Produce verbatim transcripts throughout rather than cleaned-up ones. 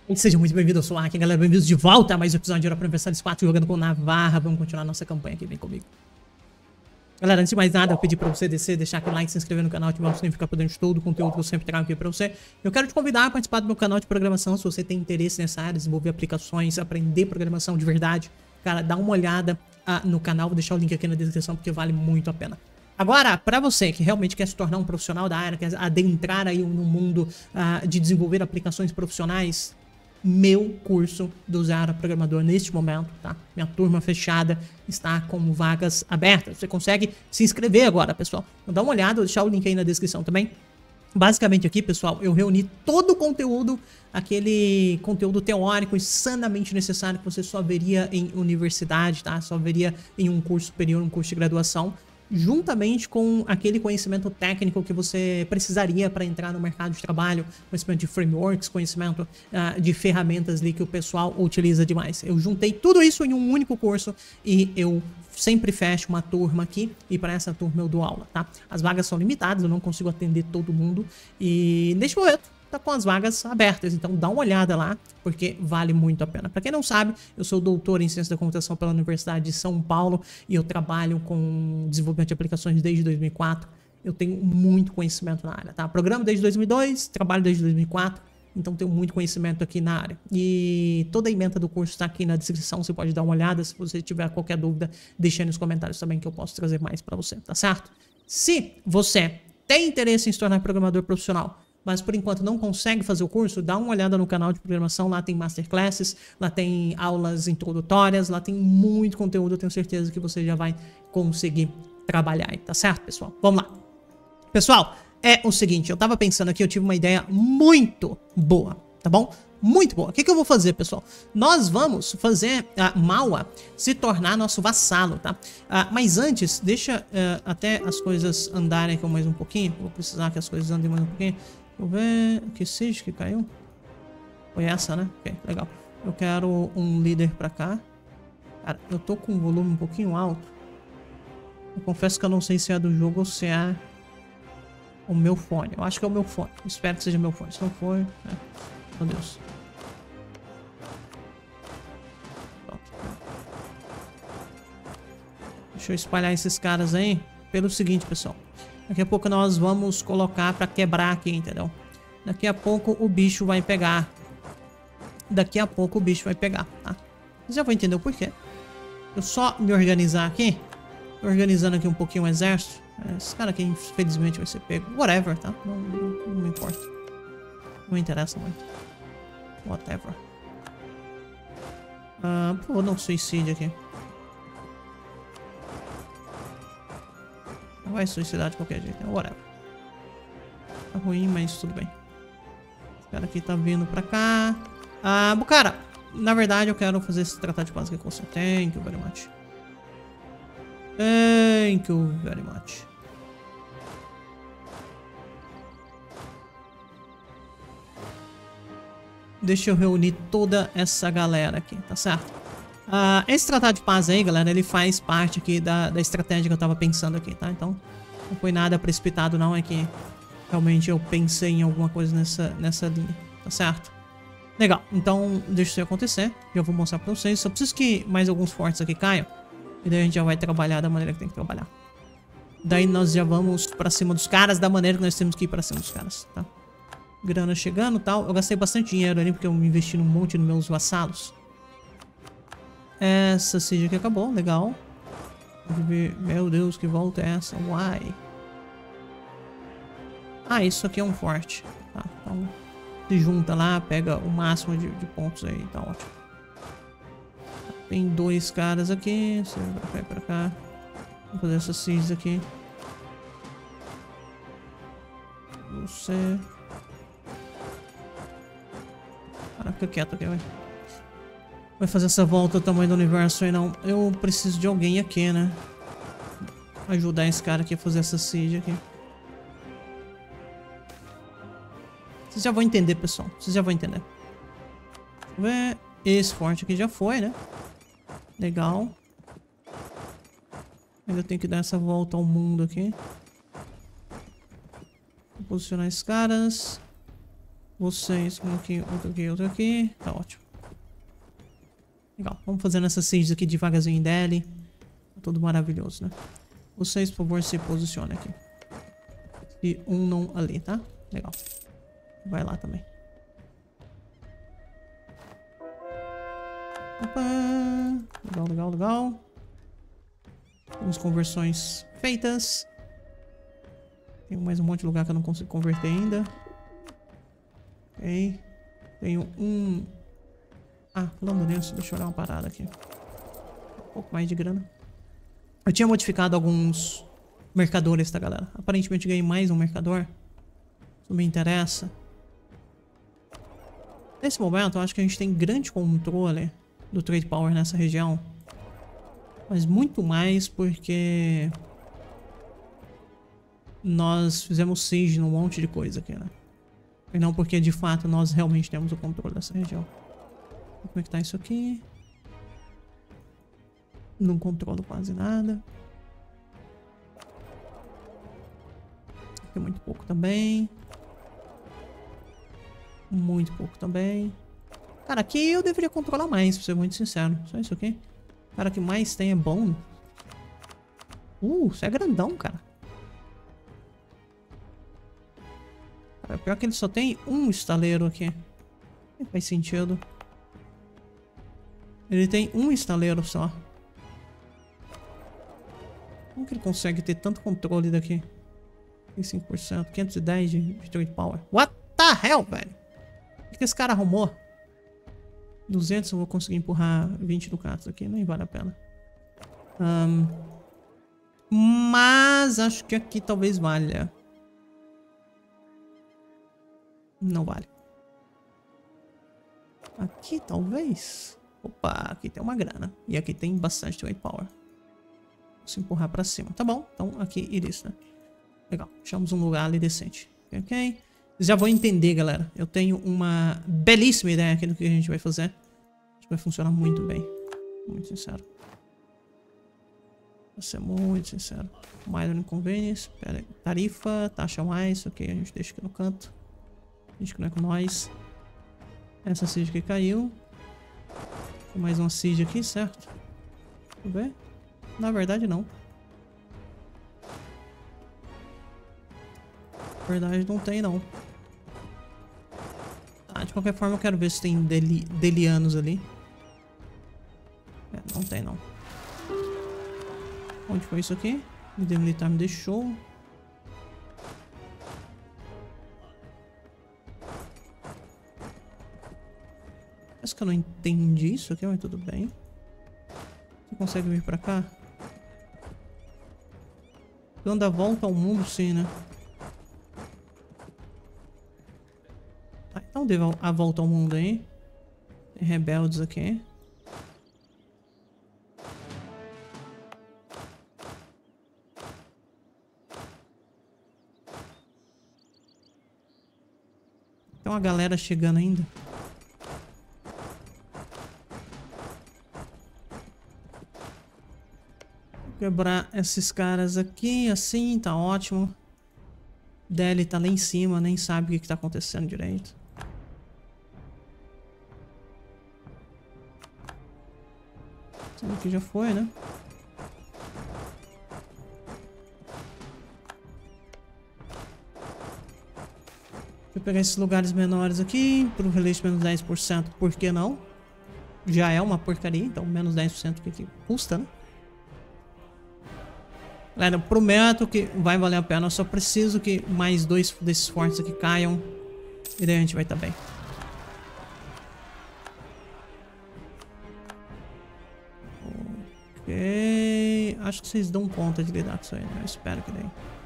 E seja muito bem-vindo, eu sou o Aki, galera, bem-vindos de volta a mais um episódio de Hora para Aniversários quatro, jogando com Navarra. Vamos continuar nossa campanha aqui, vem comigo. Galera, antes de mais nada, eu pedi pra você descer, deixar aquele like, se inscrever no canal, ativar o sininho, ficar por dentro de todo o conteúdo que eu sempre trago aqui pra você. Eu quero te convidar a participar do meu canal de programação, se você tem interesse nessa área, desenvolver aplicações, aprender programação de verdade. Cara, dá uma olhada ah, no canal, vou deixar o link aqui na descrição, porque vale muito a pena. Agora, para você que realmente quer se tornar um profissional da área, quer adentrar aí no mundo uh, de desenvolver aplicações profissionais, meu curso do Zero Programador neste momento, tá? Minha turma fechada está com vagas abertas. Você consegue se inscrever agora, pessoal. Então dá uma olhada, vou deixar o link aí na descrição também. Basicamente aqui, pessoal, eu reuni todo o conteúdo, aquele conteúdo teórico insanamente necessário que você só veria em universidade, tá? Só veria em um curso superior, um curso de graduação, juntamente com aquele conhecimento técnico que você precisaria para entrar no mercado de trabalho, conhecimento de frameworks, conhecimento uh, de ferramentas ali que o pessoal utiliza demais. Eu juntei tudo isso em um único curso e eu sempre fecho uma turma aqui e para essa turma eu dou aula, tá? As vagas são limitadas, eu não consigo atender todo mundo e neste momento tá com as vagas abertas, então dá uma olhada lá, porque vale muito a pena. Para quem não sabe, eu sou doutor em Ciência da Computação pela Universidade de São Paulo e eu trabalho com desenvolvimento de aplicações desde dois mil e quatro. Eu tenho muito conhecimento na área, tá? Programo desde dois mil e dois, trabalho desde dois mil e quatro, então tenho muito conhecimento aqui na área. E toda a ementa do curso está aqui na descrição, você pode dar uma olhada. Se você tiver qualquer dúvida, deixa aí nos comentários também que eu posso trazer mais para você, tá certo? Se você tem interesse em se tornar programador profissional, mas por enquanto não consegue fazer o curso, dá uma olhada no canal de programação, lá tem masterclasses, lá tem aulas introdutórias, lá tem muito conteúdo, eu tenho certeza que você já vai conseguir trabalhar aí, tá certo, pessoal? Vamos lá. Pessoal, é o seguinte, eu tava pensando aqui, eu tive uma ideia muito boa, tá bom? Muito boa. O que que eu vou fazer, pessoal? Nós vamos fazer a uh, Maua se tornar nosso vassalo, tá? Uh, mas antes, deixa uh, até as coisas andarem aqui mais um pouquinho. Vou precisar que as coisas andem mais um pouquinho. Vou ver... Que seja que caiu? Foi essa, né? Ok, legal. Eu quero um líder pra cá. Cara, eu tô com o volume um pouquinho alto. Eu confesso que eu não sei se é do jogo ou se é o meu fone. Eu acho que é o meu fone. Espero que seja meu fone. Se não for... É. Meu Deus. Pronto. Deixa eu espalhar esses caras aí. Pelo seguinte, pessoal. Daqui a pouco nós vamos colocar pra quebrar aqui, entendeu? Daqui a pouco o bicho vai pegar. Daqui a pouco o bicho vai pegar, tá? Você já vai entender o porquê. Eu só me organizar aqui. Organizando aqui um pouquinho o exército. Esse cara aqui, infelizmente, vai ser pego. Whatever, tá? Não, não, não me importa. Não me interessa muito. Whatever. Ah, por favor, não suicide aqui. Vai suicidar de qualquer jeito, né? Whatever. Tá ruim, mas tudo bem. Esse cara aqui tá vindo pra cá. Ah, cara, na verdade eu quero fazer esse tratado de paz aqui com você. Thank you very much. Thank you very much. Deixa eu reunir toda essa galera aqui, tá certo? Uh, esse tratado de paz aí, galera, ele faz parte aqui da, da estratégia que eu tava pensando aqui, tá? Então, não foi nada precipitado não, é que realmente eu pensei em alguma coisa nessa, nessa linha, tá certo? Legal, então deixa isso acontecer, já vou mostrar pra vocês. Só preciso que mais alguns fortes aqui caiam, e daí a gente já vai trabalhar da maneira que tem que trabalhar. Daí nós já vamos pra cima dos caras da maneira que nós temos que ir pra cima dos caras, tá? Grana chegando e tal. Eu gastei bastante dinheiro ali porque eu me investi num monte nos meus vassalos. Essa seja aqui acabou, legal. Meu Deus, que volta é essa? Uai. Ah, isso aqui é um forte. Tá, então se junta lá, pega o máximo de, de pontos aí, tá ótimo. Tem dois caras aqui. Você vai pra cá e pra cá. Vou fazer essas seis aqui. Você... Cara, fica quieto aqui, vai. Vai fazer essa volta ao tamanho do universo aí, não. Eu preciso de alguém aqui, né? Ajudar esse cara aqui a fazer essa siege aqui. Vocês já vão entender, pessoal. Vocês já vão entender. Deixa eu ver. Esse forte aqui já foi, né? Legal. Ainda tenho que dar essa volta ao mundo aqui. Vou posicionar esses caras. Vocês, um aqui, outro aqui, outro aqui. Tá ótimo. Legal. Vamos fazendo essas sieges aqui devagarzinho em Delhi. Tá tudo maravilhoso, né? Vocês, por favor, se posicionem aqui. E um não ali, tá? Legal. Vai lá também. Opa! Legal, legal, legal. Temos conversões feitas. Tem mais um monte de lugar que eu não consigo converter ainda. Ok. Tenho um... Ah, falando nisso, deixa eu olhar uma parada aqui. Um pouco mais de grana. Eu tinha modificado alguns mercadores, tá, galera? Aparentemente ganhei mais um mercador. Isso me interessa. Nesse momento, eu acho que a gente tem grande controle do Trade Power nessa região. Mas muito mais porque... nós fizemos siege num monte de coisa aqui, né? E não porque, de fato, nós realmente temos o controle dessa região. Como é que tá isso aqui? Não controlo quase nada. Aqui muito pouco também. Muito pouco também. Cara, aqui eu deveria controlar mais, pra ser muito sincero. Só isso aqui. Cara, o que mais tem é bom. Uh, isso é grandão, cara. Cara, pior que ele só tem um estaleiro aqui. Não faz sentido. Ele tem um estaleiro só. Como que ele consegue ter tanto controle daqui? Tem cinco por cento, quinhentos e dez de, de trade power. What the hell, velho? O que esse cara arrumou? duzentos eu vou conseguir empurrar vinte ducatos aqui, nem vale a pena. Um, mas acho que aqui talvez valha. Não vale. Aqui talvez. Opa, aqui tem uma grana. E aqui tem bastante trade power. Vamos empurrar pra cima. Tá bom, então aqui iris, né? Legal, achamos um lugar ali decente. Ok? Vocês já vão entender, galera. Eu tenho uma belíssima ideia aqui do que a gente vai fazer. Acho que vai funcionar muito bem. Muito sincero. Vou ser muito sincero. Minor inconvenience. Pera aí. Tarifa, taxa mais. Ok, a gente deixa aqui no canto. A gente não é com nós. Essa siege aqui caiu. Tem mais uma siege aqui, certo? Vamos ver. Na verdade, não. Na verdade, não tem, não. Ah, de qualquer forma, eu quero ver se tem deli delianos ali. É, não tem, não. Onde foi isso aqui? O líder militar me deixou. Parece que eu não entendi isso aqui, mas tudo bem. Você consegue vir pra cá? Dando a volta ao mundo, sim, né? Tá, então dê a volta ao mundo aí. Tem rebeldes aqui. Tem uma galera chegando ainda. Quebrar esses caras aqui, assim, tá ótimo. Delhi tá lá em cima, nem sabe o que, que tá acontecendo direito. Isso aqui já foi, né? Deixa eu pegar esses lugares menores aqui. Pro release menos dez por cento, por que não? Já é uma porcaria, então menos dez por cento que, que custa, né? Galera, eu prometo que vai valer a pena. Eu só preciso que mais dois desses fortes aqui caiam. E daí a gente vai estar bem. Ok. Acho que vocês dão conta de lidar com isso aí, né? Eu espero que daí.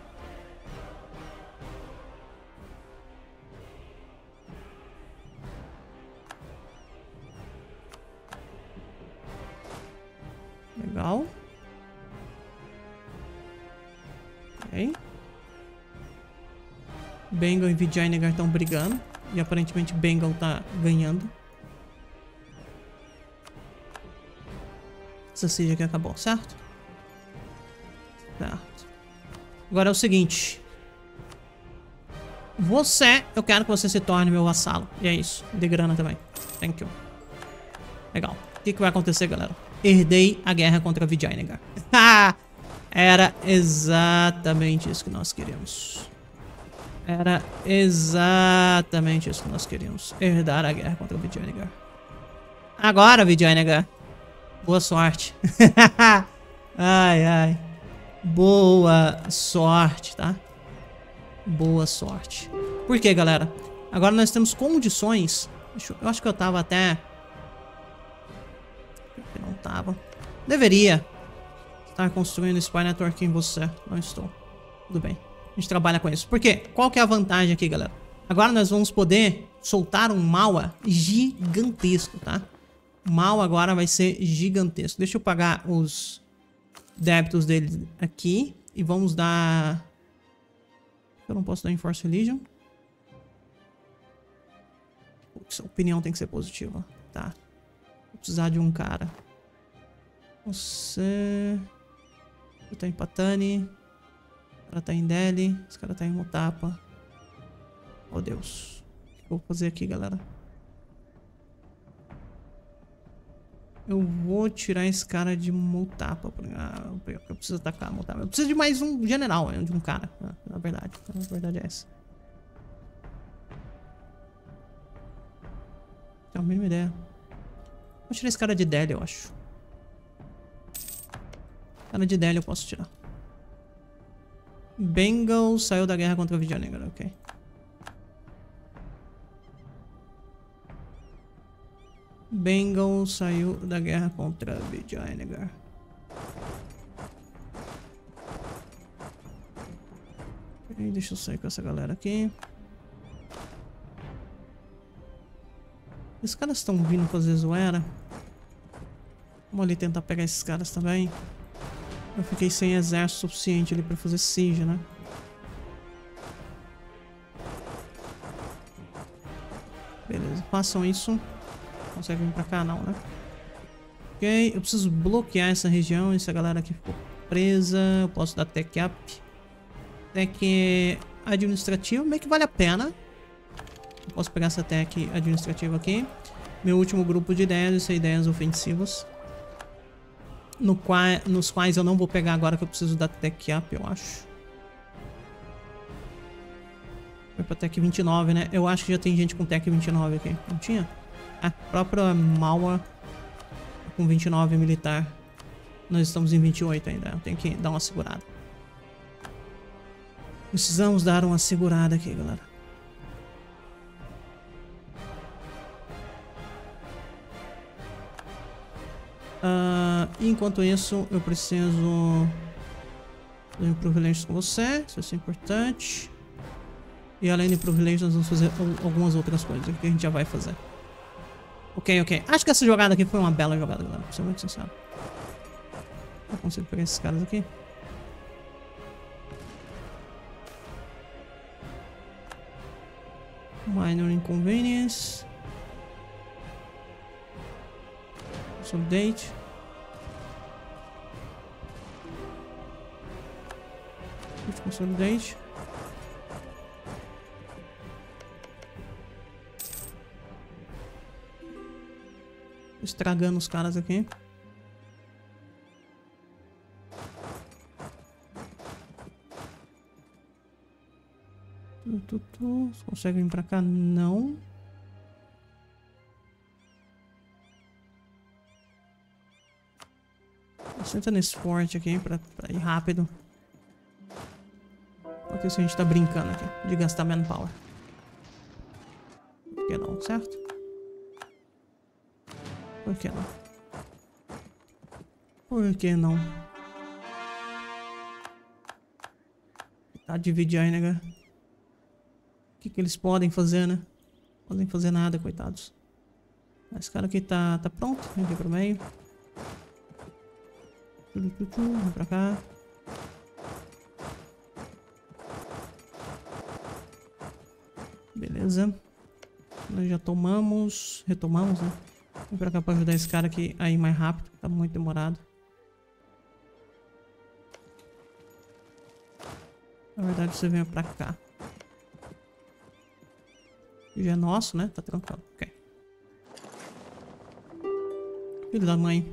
Legal. Ok. Bengal e Vijayanagar estão brigando. E aparentemente Bengal tá ganhando. Essa siege aqui acabou, certo? Certo. Agora é o seguinte. Você, eu quero que você se torne meu vassalo. E é isso. De grana também. Thank you. Legal. O que, que vai acontecer, galera? Herdei a guerra contra Vijayanagar. Era exatamente isso que nós queríamos. Era exatamente isso que nós queríamos. Herdar a guerra contra Vijayanagar. Agora, Vijayanagar. Boa sorte. Ai, ai. Boa sorte, tá? Boa sorte. Por quê, galera? Agora nós temos condições. Deixa eu, eu acho que eu tava até... Eu não tava. Deveria estar construindo Spy Network em você. Não estou. Tudo bem. A gente trabalha com isso. Por quê? Qual que é a vantagem aqui, galera? Agora nós vamos poder soltar um Maua gigantesco, tá? O Maua agora vai ser gigantesco. Deixa eu pagar os débitos dele aqui. E vamos dar... Eu não posso dar Enforce Religion. Putz, a opinião tem que ser positiva. Tá. Vou precisar de um cara. Você... Você tá em Patani. O cara tá em Delhi. Esse cara tá em Mutapa. Oh, Deus. O que eu vou fazer aqui, galera? Eu vou tirar esse cara de Mutapa. Ah, eu preciso atacar Mutapa. Eu preciso de mais um general, de um cara. Na verdade. Na verdade é essa. Tenho a mínima ideia. Vou tirar esse cara de Delhi, eu acho. Cara de Delhi eu posso tirar. Bengal saiu da guerra contra a Vijayanagar, ok. Bengal saiu da guerra contra Vijayanagar. Deixa eu sair com essa galera aqui. Esses caras estão vindo fazer zoeira. Vamos ali tentar pegar esses caras também. Eu fiquei sem exército suficiente ali pra fazer siege, né? Beleza, façam isso. Consegue vir pra cá não, né? Ok, eu preciso bloquear essa região. Essa galera aqui ficou presa. Eu posso dar tech up. Tech administrativo, meio que vale a pena. Eu posso pegar essa tech administrativa aqui. Meu último grupo de ideias, isso é ideias ofensivas. No qual, nos quais eu não vou pegar agora que eu preciso da tech up, eu acho. Foi pra tech vinte e nove, né? Eu acho que já tem gente com tech vinte e nove aqui. Não tinha? A própria Maua com vinte e nove militar. Nós estamos em vinte e oito ainda. Eu tenho que dar uma segurada. Precisamos dar uma segurada aqui, galera. Uh, enquanto isso, eu preciso de privilégios com você. Isso é importante. E além de privilégios, nós vamos fazer algumas outras coisas que a gente já vai fazer. Ok, ok. Acho que essa jogada aqui foi uma bela jogada, galera. Pra ser muito sincero. Eu consigo pegar esses caras aqui. Minor inconvenience. Consolidate. Consolidate. Estragando os caras aqui. Tu, tu, tu. Você consegue vir pra cá? Não. Senta nesse forte aqui pra, pra ir rápido. Porque isso a gente tá brincando aqui de gastar manpower. Por que não, certo? Por que não? Por que não? Tá dividir aí, né? O que que eles podem fazer, né? Não podem fazer nada, coitados. Esse cara aqui tá, tá pronto. Vem aqui pro meio. Vem pra cá. Beleza. Nós já tomamos. Retomamos, né? Vem pra cá pra ajudar esse cara aqui a ir mais rápido. Tá muito demorado. Na verdade, você vem pra cá. Já é nosso, né? Tá tranquilo. Ok. Filho da mãe.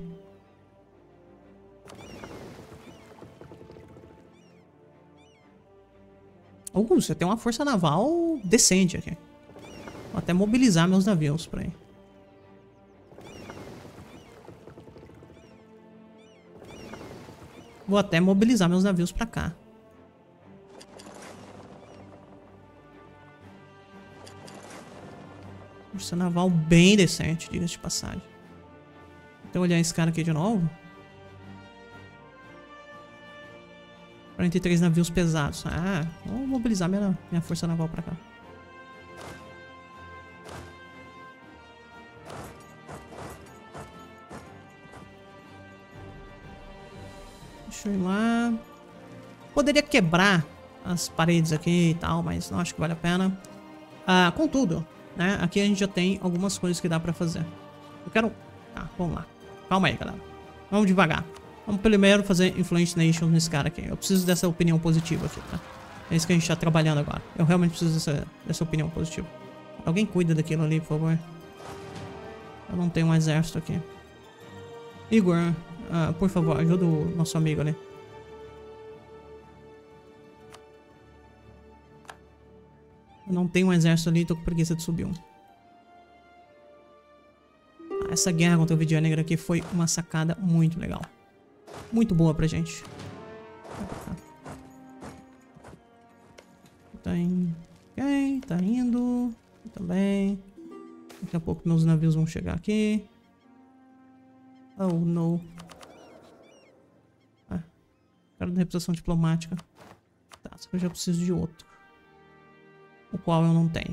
Uh, você tem uma força naval decente aqui. Vou até mobilizar meus navios pra ir. Vou até mobilizar meus navios pra cá. Força naval bem decente, diga-se de passagem. Vou olhar esse cara aqui de novo. quarenta e três navios pesados. Ah, vou mobilizar minha, minha força naval pra cá. Deixa eu ir lá. Poderia quebrar as paredes aqui e tal, mas não acho que vale a pena. Ah, contudo, né? Aqui a gente já tem algumas coisas que dá pra fazer. Eu quero... Ah, vamos lá. Calma aí, galera. Vamos devagar. Vamos primeiro fazer Influence Nations nesse cara aqui. Eu preciso dessa opinião positiva aqui, tá? É isso que a gente tá trabalhando agora. Eu realmente preciso dessa, dessa opinião positiva. Alguém cuida daquilo ali, por favor. Eu não tenho um exército aqui. Igor, uh, por favor, ajuda o nosso amigo ali. Eu não tenho um exército ali, tô com preguiça de subir um. Ah, essa guerra contra o Vidia Negra aqui foi uma sacada muito legal. Muito boa pra gente. Tá indo. Ok, tá indo. Também. Daqui a pouco meus navios vão chegar aqui. Oh, não. Ah, quero da reputação diplomática. Tá, só que eu já preciso de outro. O qual eu não tenho.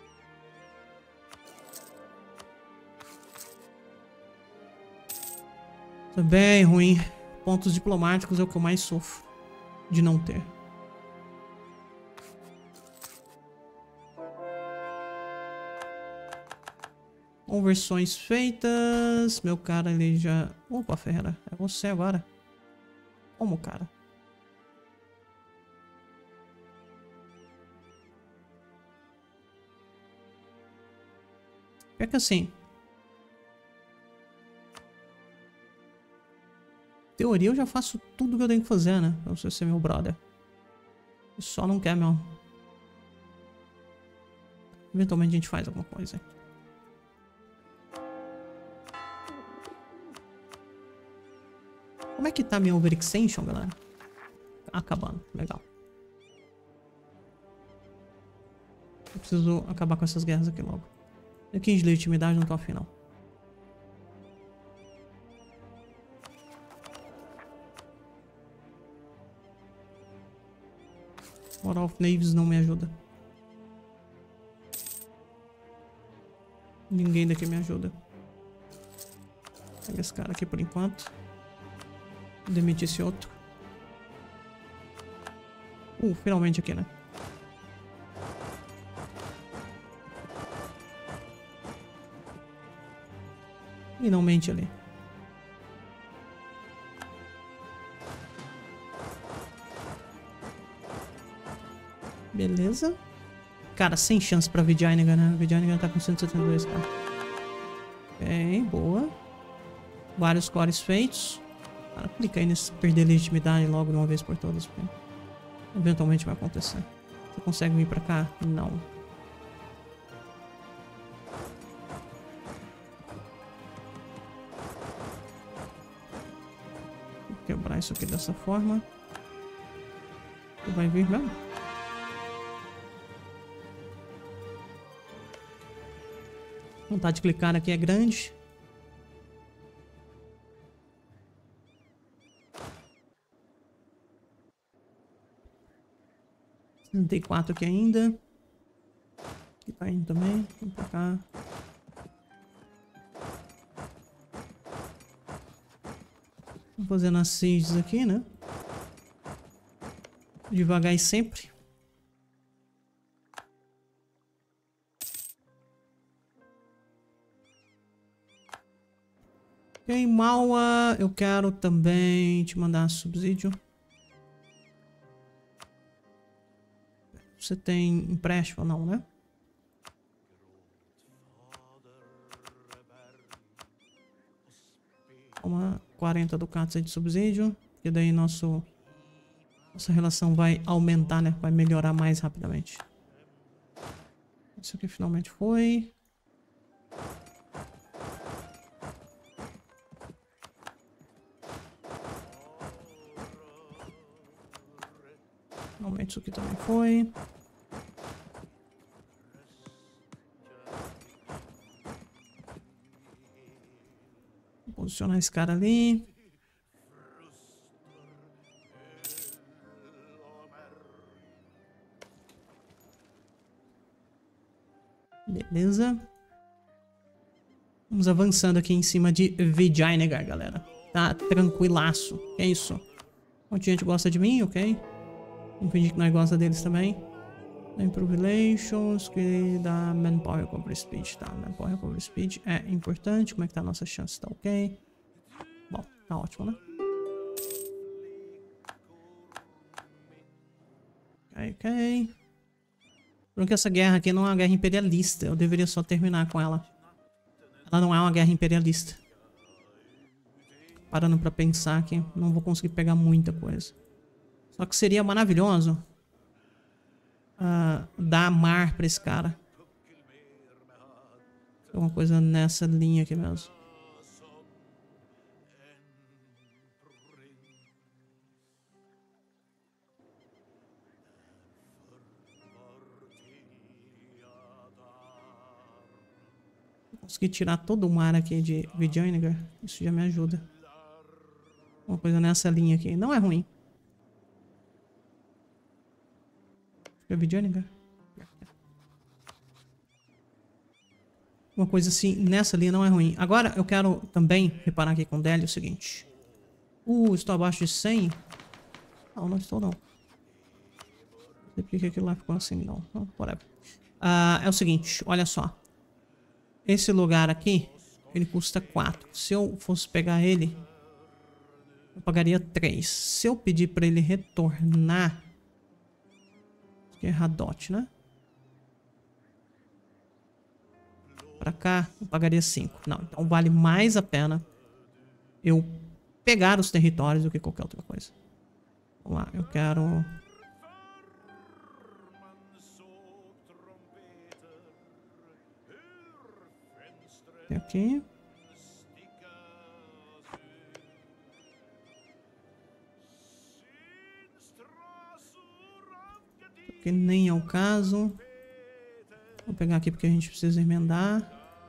Tá bem ruim. Pontos diplomáticos é o que eu mais sofro de não ter. Conversões feitas. Meu cara, ele já... Opa, Ferreira. É você agora. Como, cara? É que assim... Em teoria eu já faço tudo que eu tenho que fazer, né? Pra você ser meu brother. Eu só não quer, meu. Eventualmente a gente faz alguma coisa. Como é que tá minha overextension, galera? Acabando. Legal. Eu preciso acabar com essas guerras aqui logo. E quinze de legitimidade não tô afim, não. Moral of Navies não me ajuda. Ninguém daqui me ajuda. Pega esse cara aqui por enquanto. Demite esse outro. Uh, finalmente aqui, né? Finalmente ali. Beleza. Cara, sem chance pra Vidianiga, né? Vidianiga tá com cento e setenta e dois, cara. Ok, boa. Vários cores feitos. Cara, clica aí nesse perder legitimidade logo de uma vez por todas. Porque eventualmente vai acontecer. Você consegue vir pra cá? Não. Vou quebrar isso aqui dessa forma. Você vai vir mesmo? A vontade de clicar aqui é grande. Não tem quatro aqui ainda. Aqui tá indo também. Vamos pra cá. Vamos fazendo as sieges aqui, né? Devagar e sempre. Ok, Maua, eu quero também te mandar subsídio. Você tem empréstimo ou não, né? Toma quarenta ducatos aí de subsídio. E daí nosso... Nossa relação vai aumentar, né? Vai melhorar mais rapidamente. Isso aqui finalmente foi. Finalmente isso aqui também foi. Vou posicionar esse cara ali. Beleza. Vamos avançando aqui em cima de Vijayanagar, galera. Tá tranquilaço. É isso. Um monte de gente gosta de mim, ok? Vamos fingir que nós gosta deles também. Improve Relations, que dá Manpower Recovery Speed, tá? Manpower Recovery Speed é importante. Como é que tá a nossa chance? Tá ok? Bom, tá ótimo, né? Ok, ok. Porque essa guerra aqui não é uma guerra imperialista. Eu deveria só terminar com ela. Ela não é uma guerra imperialista. Parando pra pensar aqui, não vou conseguir pegar muita coisa. Só que seria maravilhoso uh, dar mar pra esse cara. Alguma coisa nessa linha aqui mesmo. Consegui tirar todo o mar aqui de Vijayanagar. Isso já me ajuda. Uma coisa nessa linha aqui. Não é ruim. É Vijayanagar. Uma coisa assim, nessa linha não é ruim. Agora eu quero também reparar aqui com o Delhi o seguinte. Uh, estou abaixo de cem? Não, não estou não. Não sei porque aquilo lá ficou assim, não. Não, whatever. Uh, é o seguinte, olha só. Esse lugar aqui, ele custa quatro. Se eu fosse pegar ele, eu pagaria três. Se eu pedir pra ele retornar... Que é Radot, né? Pra cá, eu pagaria cinco. Não, então vale mais a pena eu pegar os territórios do que qualquer outra coisa. Vamos lá, eu quero... Aqui. Que nem é o caso. Vou pegar aqui porque a gente precisa emendar.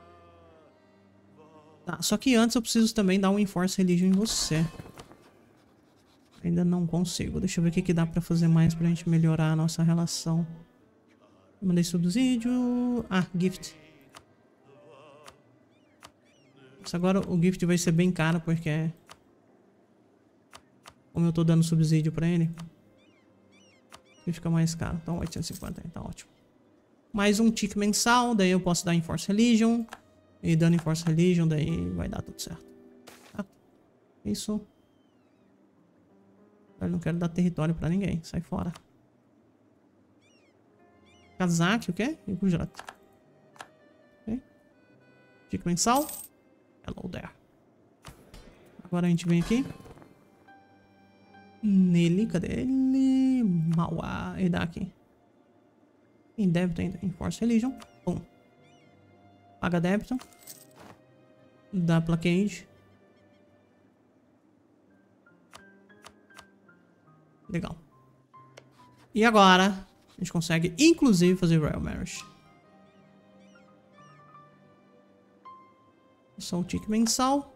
Tá, só que antes eu preciso também dar um Enforce Religion em você. Ainda não consigo. Deixa eu ver o que, que dá pra fazer mais pra gente melhorar a nossa relação. Eu mandei subsídio. Ah, gift. Mas agora o gift vai ser bem caro porque... Como eu tô dando subsídio pra ele... Fica mais caro. Então oitocentos e cinquenta, tá ótimo. Mais um tique mensal, daí eu posso dar Enforce Religion. E dando Enforce Religion, daí vai dar tudo certo. Tá? Isso. Eu não quero dar território pra ninguém. Sai fora. Kazakh, o quê? E Gujarat. Ok. Tique mensal. Hello there. Agora a gente vem aqui. Nele, cadê ele? Maua, ele dá aqui. Em débito ainda. Enforce Religion. Pum. Paga débito. Dá plaqueage. Legal. E agora a gente consegue inclusive fazer Royal Marriage. Só o tique mensal.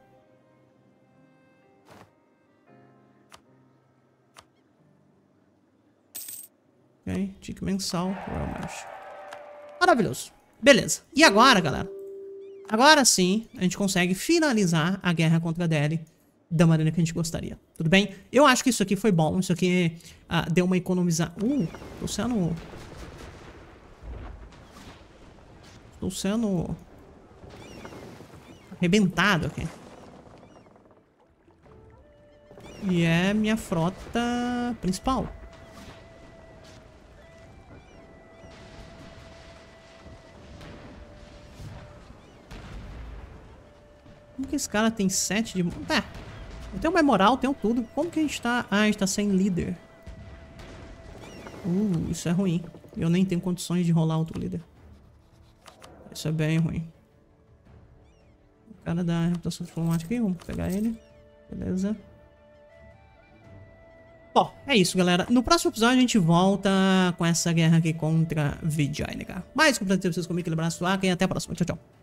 Ok, tique mensal, Royal Marriage. Maravilhoso. Beleza. E agora, galera? Agora sim, a gente consegue finalizar a guerra contra a Delhi da maneira que a gente gostaria. Tudo bem? Eu acho que isso aqui foi bom. Isso aqui uh, deu uma economizada. Uh, tô sendo... Tô sendo... arrebentado aqui. E é minha frota principal. Como que esse cara tem sete de... Tá. Eu tenho mais moral, tenho tudo. Como que a gente tá... Ah, a gente tá sem líder. Uh, isso é ruim. Eu nem tenho condições de rolar outro líder. Isso é bem ruim. O cara da reputação diplomática aí, vamos pegar ele. Beleza. Bom, é isso, galera. No próximo episódio a gente volta com essa guerra aqui contra Vijayanagar. Mais completamente vocês comigo, aquele abraço, e até a próxima. Tchau, tchau.